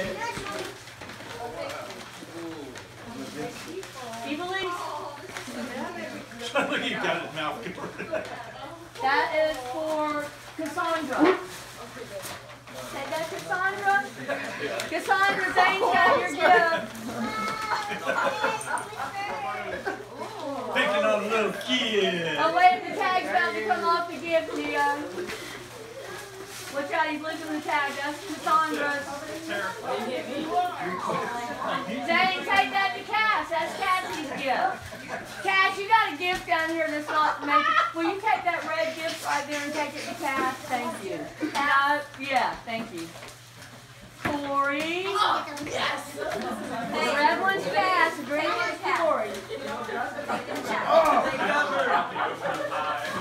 Evilise? You got his mouth converted. That is for Cassandra. Take that, Cassandra. Cassandra, Zane's got your gift. Picking on a little kid. Oh wait, the tag's about to come off the gift, Gio. Watch out, he's lifting the tag. That's Cassandra's. Zane, take that to Cass. That's Cassie's gift. Cass, you got a gift down here that's not making. Will you take that red gift right there and take it to Cass? Thank you. No, yeah, thank you. Corey. Oh, yes. The red one's Cass, the green one's Corey. Oh,